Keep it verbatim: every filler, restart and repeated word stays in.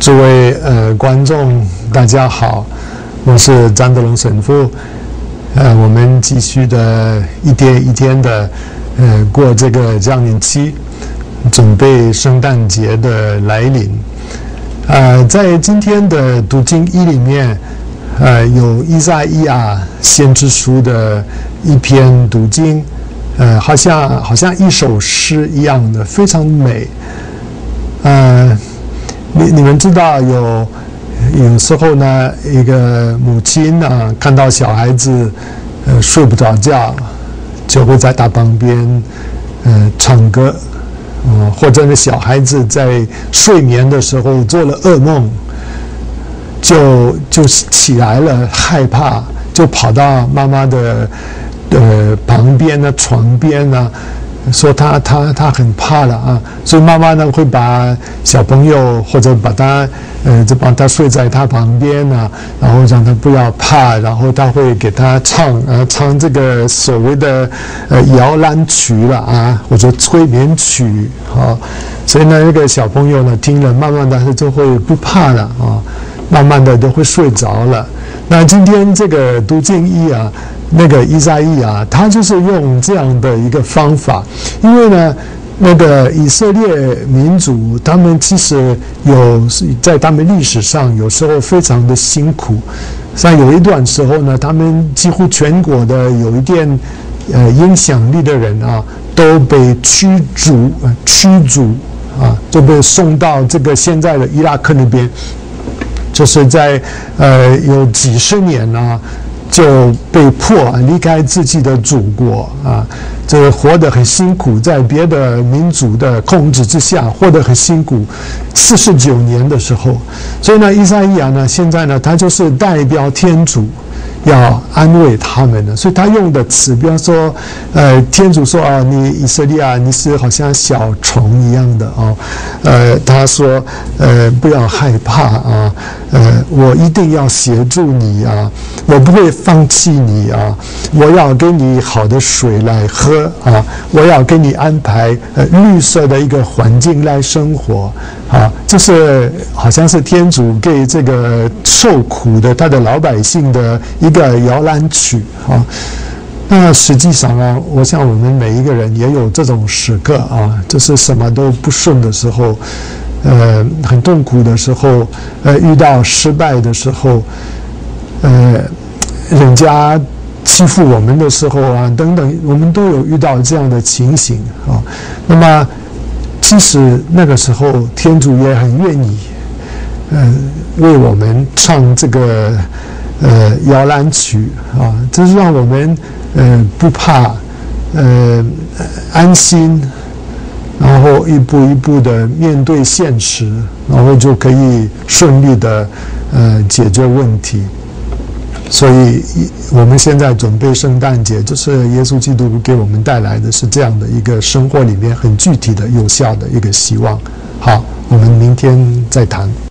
诸位呃观众，大家好，我是张德龙神父。呃，我们继续的一天一天的呃过这个降临期，准备圣诞节的来临。呃，在今天的读经一里面，呃，有以赛亚先知书的一篇读经，呃，好像好像一首诗一样的，非常美。呃，你你们知道有有时候呢，一个母亲啊，看到小孩子呃睡不着觉，就会在他旁边呃唱歌，呃，或者呢小孩子在睡眠的时候做了噩梦，就就起来了，害怕，就跑到妈妈的呃旁边呢，床边呢。说他他他很怕了啊，所以妈妈呢会把小朋友或者把他呃就把他睡在他旁边啊，然后让他不要怕，然后他会给他唱呃唱这个所谓的呃摇篮曲了啊，或者催眠曲啊，所以呢那个小朋友呢听了，慢慢的他就会不怕了啊，慢慢的都会睡着了。那今天这个读经一啊，那个以赛亚啊，他就是用这样的一个方法，因为呢，那个以色列民族他们其实有在他们历史上有时候非常的辛苦，像有一段时候呢，他们几乎全国的有一点呃影响力的人啊，都被驱逐呃驱逐啊，就被送到这个现在的伊拉克那边。就是在呃有几十年啊，就被迫啊离开自己的祖国啊，这个活得很辛苦，在别的民族的控制之下，活得很辛苦。四十九年的时候，所以呢，以赛亚呢，现在呢，他就是代表天主，要安慰他们的，所以他用的词，比方说，呃，天主说啊，你以色列啊，你是好像小虫一样的哦，呃，他说，呃，不要害怕啊，呃，我一定要协助你啊，我不会放弃你啊，我要给你好的水来喝啊，我要给你安排呃绿色的一个环境来生活啊，这是好像是天主给这个受苦的他的老百姓的一个摇篮曲啊。那实际上啊，我想我们每一个人也有这种时刻啊，就是什么都不顺的时候，呃，很痛苦的时候，呃，遇到失败的时候，呃，人家欺负我们的时候啊，等等，我们都有遇到这样的情形啊。那么，其实那个时候，天主也很愿意，呃，为我们唱这个呃摇篮曲啊，这是让我们呃不怕，呃安心，然后一步一步的面对现实，然后就可以顺利的呃解决问题。所以我们现在准备圣诞节，就是耶稣基督给我们带来的是这样的一个生活里面很具体的、有效的一个希望。好，我们明天再谈。